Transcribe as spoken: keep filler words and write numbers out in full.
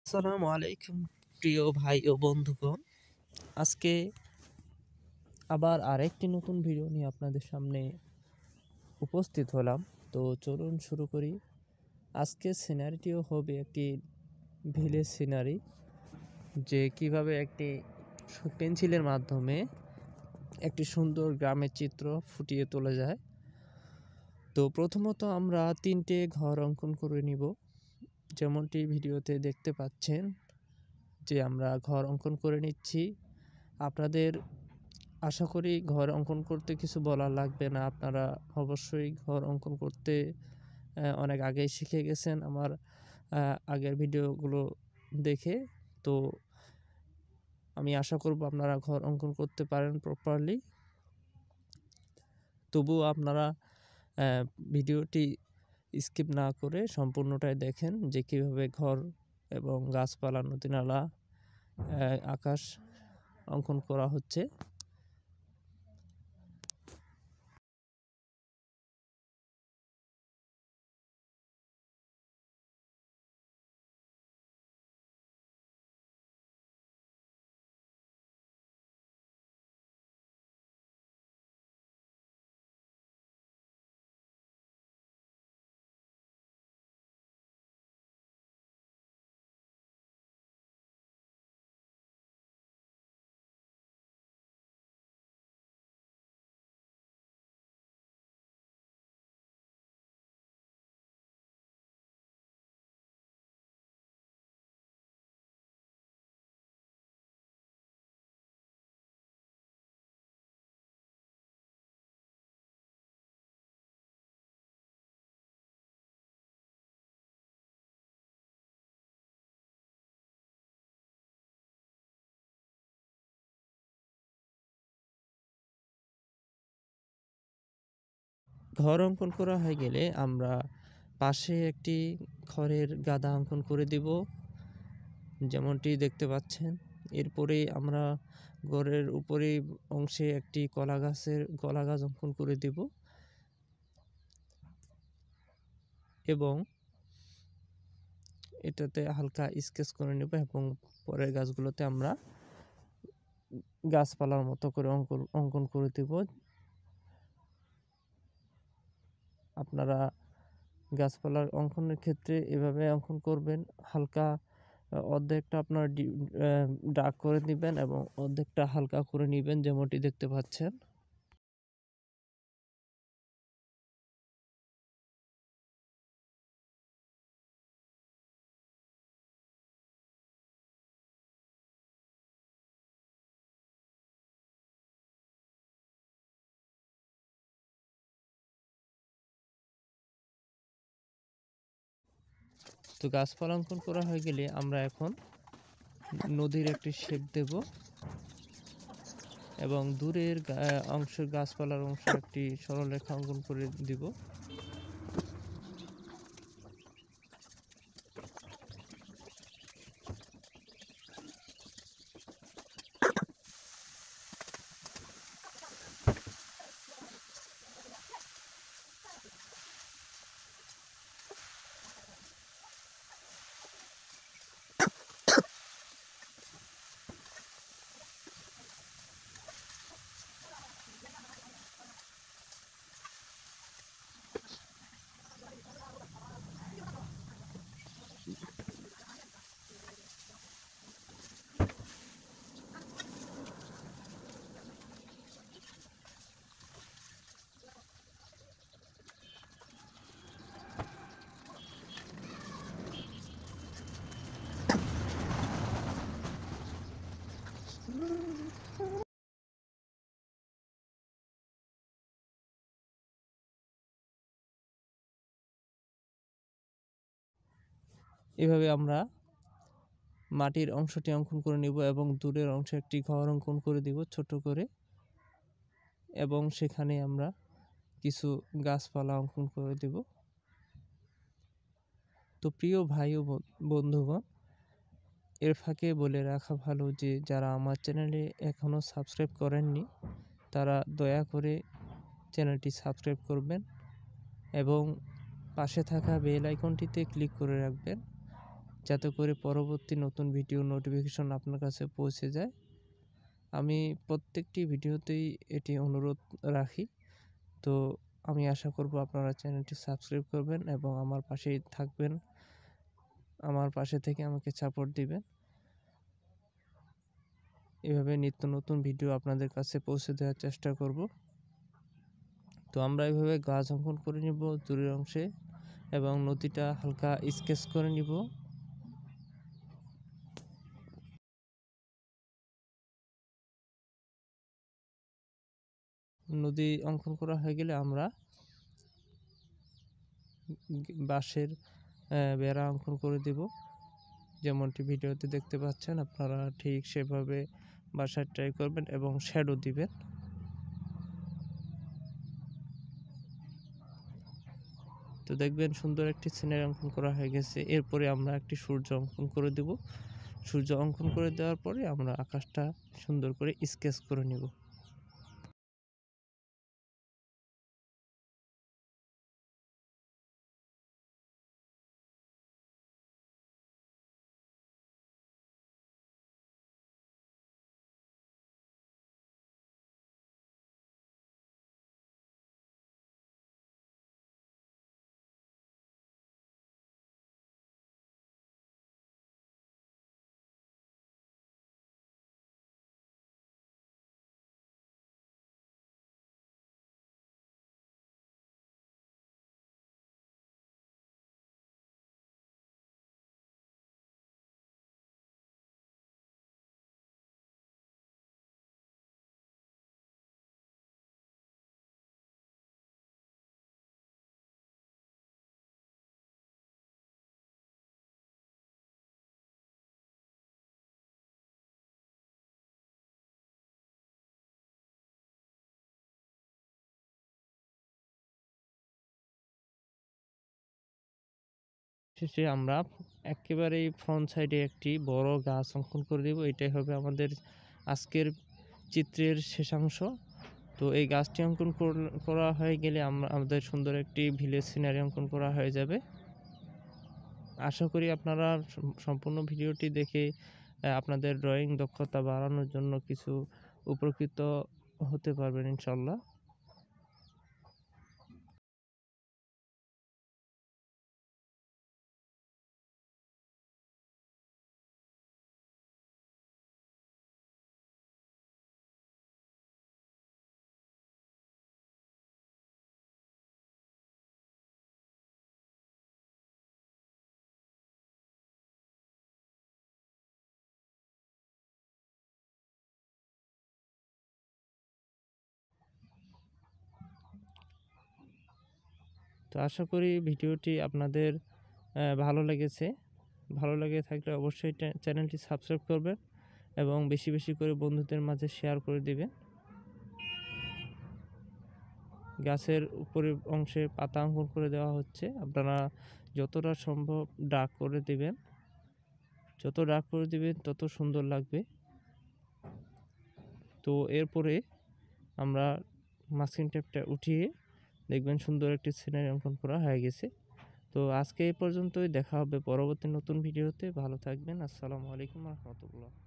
আসসালামু আলাইকুম প্রিয় ভাই ও বন্ধুগণ। আজকে আবার আরেকটি নতুন ভিডিও নিয়ে আপনাদের সামনে উপস্থিত হলাম। তো চলুন শুরু করি। আজকের সিনারিটিও হবে একটি ভিলেজ সিনারি, যে কিভাবে একটি পেন্সিলের মাধ্যমে একটি সুন্দর গ্রামের চিত্র ফুটিয়ে তোলা যায়। তো প্রথমত আমরা তিনটে ঘর অঙ্কন করে নিব। যেমনটি ভিডিওতে দেখতে পাচ্ছেন যে আমরা ঘর অঙ্কন করে নিচ্ছি। আপনাদের আশা করি ঘর অঙ্কন করতে কিছু বলার লাগবে না। আপনারা অবশ্যই ঘর অঙ্কন করতে অনেক আগেই শিখে গেছেন আমার আগের ভিডিওগুলো দেখে। তো আমি আশা করব আপনারা ঘর অঙ্কন করতে পারেন প্রপারলি। তবুও আপনারা ভিডিওটি স্কিপ না করে সম্পূর্ণটাই দেখেন যে কীভাবে ঘর এবং গাছপালা, নদী নালা, আকাশ অঙ্কন করা হচ্ছে। ঘর অঙ্কন করা হয়ে গেলে আমরা পাশে একটি খড়ের গাদা অঙ্কন করে দিব, যেমনটি দেখতে পাচ্ছেন। এরপরে আমরা ঘরের উপরে অংশে একটি কলা গাছের কলা গাছ অঙ্কন করে দিব এবং এটাতে হালকা স্কেচ করে নেব এবং পরের গাছগুলোতে আমরা গাছপালার মতো করে অঙ্কন অঙ্কন করে দেব। আপনারা গাছপালার অঙ্কনের ক্ষেত্রে এভাবে অঙ্কন করবেন। হালকা অর্ধেকটা আপনার ডার্ক করে নেবেন এবং অর্ধেকটা হালকা করে নেবেন, যেমনটি দেখতে পাচ্ছেন। তো গাছপালা অঙ্কন করা হয়ে গেলে আমরা এখন নদীর একটি শেপ দেব এবং দূরের অংশের গাছপালার অংশে একটি সরলরেখা অঙ্কন করে দিব। এভাবে আমরা মাটির অংশটি অঙ্কন করে নিব এবং দূরের অংশে একটি ঘর অঙ্কন করে দিব ছোট করে, এবং সেখানে আমরা কিছু গাছপালা অঙ্কন করে দেব। তো প্রিয় ভাই ও বন্ধুগণ, এর ফাঁকে বলে রাখা ভালো যে যারা আমার চ্যানেলে এখনও সাবস্ক্রাইব করেননি তারা দয়া করে চ্যানেলটি সাবস্ক্রাইব করবেন এবং পাশে থাকা বেল আইকনটিতে ক্লিক করে রাখবেন, যাতে করে পরবর্তী নতুন ভিডিও নোটিফিকেশন আপনার কাছে পৌঁছে যায়। আমি প্রত্যেকটি ভিডিওতেই এটি অনুরোধ রাখি। তো আমি আশা করব আপনারা চ্যানেলটি সাবস্ক্রাইব করবেন এবং আমার পাশেই থাকবেন, আমার পাশে থেকে আমাকে সাপোর্ট দিবেন। এভাবে নিত্য নতুন ভিডিও আপনাদের কাছে পৌঁছে দেওয়ার চেষ্টা করব। তো আমরা এভাবে গাছ অঙ্কন করে নিব দূরের অংশে এবং নদীটা হালকা স্কেচ করে নিব। নদী অঙ্কন করা হয়ে গেলে আমরা বাঁশের বেড়া অঙ্কন করে দেব, যেমনটি ভিডিওতে দেখতে পাচ্ছেন। আপনারা ঠিক সেভাবে বাসায় ট্রাই করবেন এবং শ্যাডো দিবেন। তো দেখবেন সুন্দর একটি সিনারি অঙ্কন করা হয়ে গেছে। এরপরে আমরা একটি সূর্য অঙ্কন করে দেব। সূর্য অঙ্কন করে দেওয়ার পরে আমরা আকাশটা সুন্দর করে স্কেচ করে নেব। শেষে আমরা একেবারেই ফ্রন্ট সাইডে একটি বড় গাছ অঙ্কন করে দেব। এটাই হবে আমাদের আজকের চিত্রের শেষাংশ। তো এই গাছটি অঙ্কন করা হয়ে গেলে আমরা আমাদের সুন্দর একটি ভিলেজ সিনারি অঙ্কন করা হয়ে যাবে। আশা করি আপনারা সম্পূর্ণ ভিডিওটি দেখে আপনাদের ড্রয়িং দক্ষতা বাড়ানোর জন্য কিছু উপকৃত হতে পারবেন ইনশাল্লাহ। তো আশা করি ভিডিওটি আপনাদের ভালো লেগেছে। ভালো লেগে থাকলে অবশ্যই চ্যানেলটি সাবস্ক্রাইব করবেন এবং বেশি বেশি করে বন্ধুদের মাঝে শেয়ার করে দিবেন। গাছের উপরে অংশে পাতা অঙ্কন করে দেওয়া হচ্ছে। আপনারা যতটা সম্ভব ডার্ক করে দিবেন, যত ডার্ক করে দিবেন তত সুন্দর লাগবে। তো এরপরে আমরা মাস্কিং টেপটা উঠিয়ে দেখবেন সুন্দর একটি সিনারি অঙ্কন করা হয়ে গেছে। তো আজকে এই পর্যন্তই, দেখা হবে পরবর্তী নতুন ভিডিওতে। ভালো থাকবেন। আসসালামু আলাইকুম রহমতুল্লাহ।